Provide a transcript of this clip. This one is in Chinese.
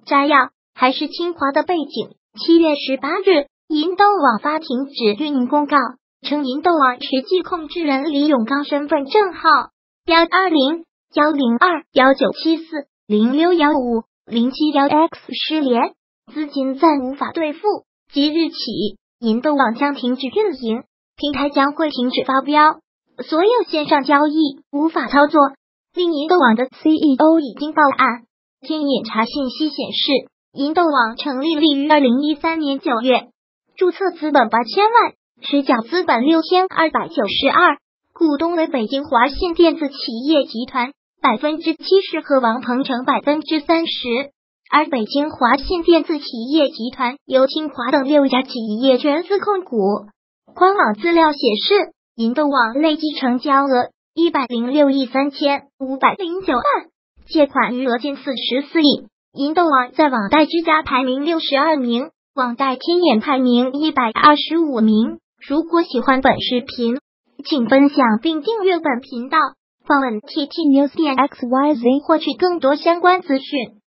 摘要：还是清华的背景。7月18日，银豆网发停止运营公告，称银豆网实际控制人李永刚身份证号120-102-1974-0615-071X 失联，资金暂无法兑付。即日起，银豆网将停止运营，平台将会停止发标，所有线上交易无法操作。另银豆网的 CEO 已经报案。天眼查信息显示，银豆网成立于2013年9月，注册资本8000万，实缴资本6292，股东为北京华信电子企业集团70%和王鹏程30%，而北京华信电子企业集团由清华等6家企业全资控股。官网资料显示，银豆网累计成交额106亿3509万，借款余额近44亿。银豆网在网贷之家排名62名，网贷天眼排名125名。如果喜欢本视频，请分享并订阅本频道，访问 ttnews.xyz 获取更多相关资讯。